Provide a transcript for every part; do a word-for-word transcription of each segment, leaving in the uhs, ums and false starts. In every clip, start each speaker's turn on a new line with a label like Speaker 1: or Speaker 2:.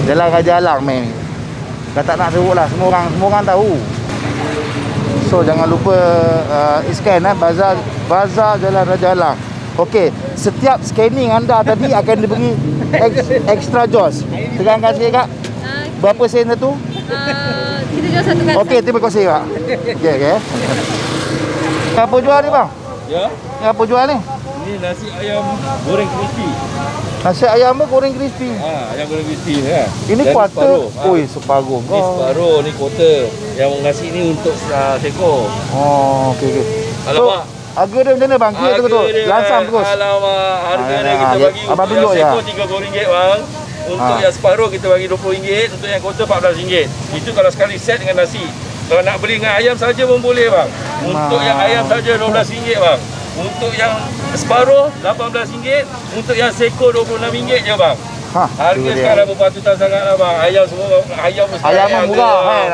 Speaker 1: Jalan Raja Alang meh. Dah tak nak sebut lah, semua orang semua orang tahu. So jangan lupa uh, scan eh Bazar Bazar Jalan Raja Alang. Okey, setiap scanning anda tadi akan diberi ex, extra jos. Terangkan sikit kak. Berapa sen satu?
Speaker 2: Uh, kita jual satu kali.
Speaker 1: Okey, terima kasih kak. Okey, okey. Apa jual ni bang?
Speaker 3: Ya.
Speaker 1: Ni apa jual ni?
Speaker 3: Ini nasi ayam goreng crispy.
Speaker 1: Nasi ayam apa goreng crispy?
Speaker 3: Ah, ayam goreng crispy ya.
Speaker 1: Ini kuarter. Oi, separuh.
Speaker 3: Ini separuh, ni kuarter. Yang nasi ni untuk uh, seekor.
Speaker 1: Oh, okey okey.
Speaker 3: Alamak.
Speaker 1: So, harga dia macam mana bang? Kira tu betul. Langsam terus.
Speaker 3: Alamak, harga dia kita bagi
Speaker 1: abang
Speaker 3: untuk
Speaker 1: tunjuk
Speaker 3: yang
Speaker 1: ya.
Speaker 3: seekor tiga puluh ringgit bang. Untuk
Speaker 1: Ha.
Speaker 3: yang separuh kita bagi dua puluh ringgit, untuk yang kuarter empat belas ringgit. Itu kalau sekali set dengan nasi. Kalau nak beli dengan ayam saja pun boleh bang. Untuk yang ayam saja dua belas ringgit bang. Untuk yang separuh lapan belas ringgit, untuk yang seekor dua puluh enam ringgit je bang.
Speaker 1: Ha,
Speaker 3: Harga sekarang berpatutan sangatlah bang. Ayam semua ayam sekarang
Speaker 1: ayam mah murah kan.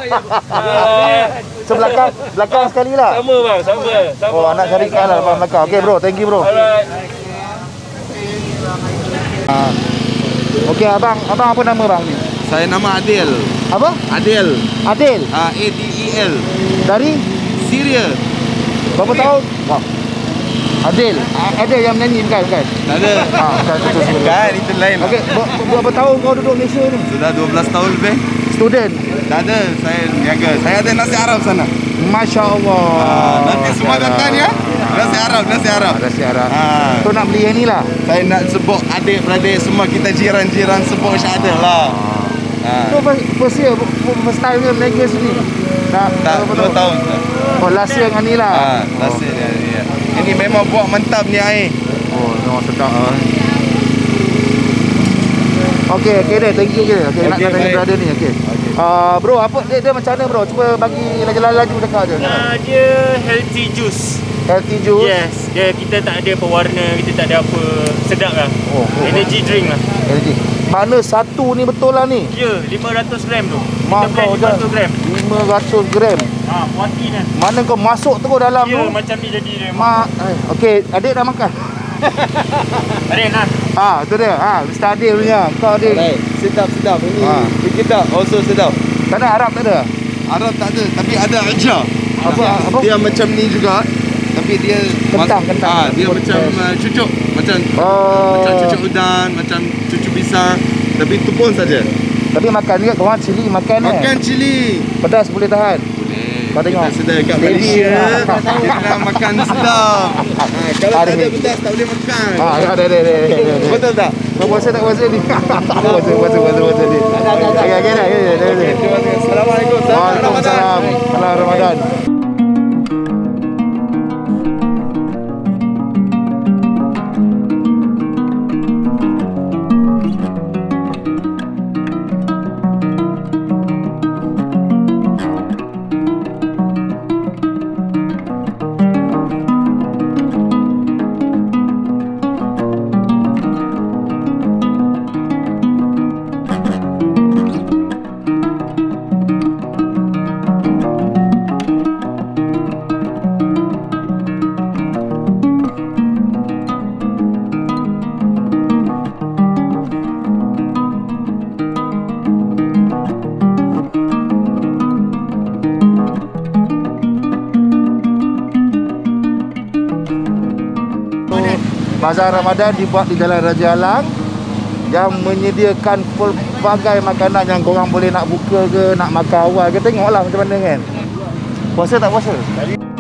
Speaker 1: So belakang belakang sekali lah.
Speaker 3: Sama bang, sama. sama
Speaker 1: Oh, nak cari kat lah depan belakang. Okey bro, thank you bro.
Speaker 3: Alright.
Speaker 1: Ah. Okey abang, abang apa nama bang ni?
Speaker 4: Saya nama Adil.
Speaker 1: Apa?
Speaker 4: Adil.
Speaker 1: Adil.
Speaker 4: A D E L.
Speaker 1: Dari
Speaker 4: Syria.
Speaker 1: berapa tahun? Wah. Adil. A- Adil yang menyanyi bukan bukan?
Speaker 4: Tak ada.
Speaker 1: Ha, bukan itu sebelum.
Speaker 4: Kan itu lain.
Speaker 1: Okey, ber- ber- berapa tahun kau duduk Malaysia ni?
Speaker 4: Sudah dua belas tahun lebih.
Speaker 1: Student.
Speaker 4: Tak ada, saya niaga. Saya ada nasi Arab sana.
Speaker 1: Masya-Allah.
Speaker 4: Ah, nanti semua datang ya. Nasi Arab, nasi Arab.
Speaker 1: Nasi Arab.
Speaker 4: Ah.
Speaker 1: Tu nak beli yang ni lah.
Speaker 4: Saya nak sebut adik-beradik semua kita jiran-jiran sebut syahadah lah.
Speaker 1: Tu first, first year, first time ke berniaga sini? Dah
Speaker 4: Tak,
Speaker 1: berapa
Speaker 4: dua tahun.
Speaker 1: Oh, last year dengan ni lah.
Speaker 4: Ah, nasi dia. dia. Ini memang buat mantap ni air.
Speaker 1: Oh, memang sedap ah. Okey, okey deh, thank you je. Okey, nak
Speaker 4: Okey,
Speaker 1: tanya
Speaker 4: baik.
Speaker 1: brother ni, okey. Ah, bro, apa dia, dia macam mana bro? Cuba bagi laju-laju dekat je.
Speaker 5: Uh, dia healthy juice.
Speaker 1: Healthy juice.
Speaker 5: Yes, dia kita tak ada pewarna, kita tak ada apa, sedap lah.
Speaker 1: Oh, oh.
Speaker 5: Energy drink lah.
Speaker 1: Healthy. Mana satu ni betul lah ni?
Speaker 5: Ya, lima ratus gram tu. Kita
Speaker 1: Mak
Speaker 5: blend
Speaker 1: kau
Speaker 5: lima ratus gram.
Speaker 1: lima ratus gram.
Speaker 5: Ha, puati kan.
Speaker 1: Mana kau masuk terus dalam
Speaker 5: Ya,
Speaker 1: tu?
Speaker 5: macam ni jadi dia.
Speaker 1: Mak, eh, okey, adik dah makan.
Speaker 5: Ada nan.
Speaker 1: Ah, tu dia. Ah, Mister Adil punya. Kau Adil.
Speaker 4: Alright, sedap sedap. Ini
Speaker 1: Ah.
Speaker 4: kita also sedap.
Speaker 1: Tak ada Arab tak ada?
Speaker 4: Arab tak ada, tapi ada aja.
Speaker 1: Apa apa?
Speaker 4: Dia macam ni juga, tapi dia
Speaker 1: Kentang,
Speaker 4: mas-
Speaker 1: kentang.
Speaker 4: Ah, dia
Speaker 1: Oh,
Speaker 4: macam
Speaker 1: yes.
Speaker 4: uh, cucuk, macam
Speaker 1: Oh.
Speaker 4: macam cucuk udang, macam cucuk pisang, tapi itu pun saja.
Speaker 1: Tapi makan juga kau orang cili makan eh.
Speaker 4: Makan cili.
Speaker 1: Pedas boleh tahan.
Speaker 4: Boleh.
Speaker 1: Kau tengok.
Speaker 4: Kita sedar kat
Speaker 1: Steady.
Speaker 4: Malaysia, kita nak makan sedap. Ha, kalau
Speaker 1: Ada
Speaker 4: tak ada
Speaker 1: ni.
Speaker 4: pedas tak boleh makan.
Speaker 1: Ah, ada ada ada. ada.
Speaker 4: Betul tak?
Speaker 1: Kau puasa tak puasa ni? Puasa puasa puasa puasa ni. Okey okey dah.
Speaker 4: Okey, terima kasih. Assalamualaikum. Selamat
Speaker 1: Waalaikumsalam. Selamat Ramadan. Bazar Ramadan dibuat di Jalan Raja Alang yang menyediakan pelbagai makanan yang korang boleh nak buka ke, nak makan awal ke, tengoklah macam mana kan. Puasa tak puasa?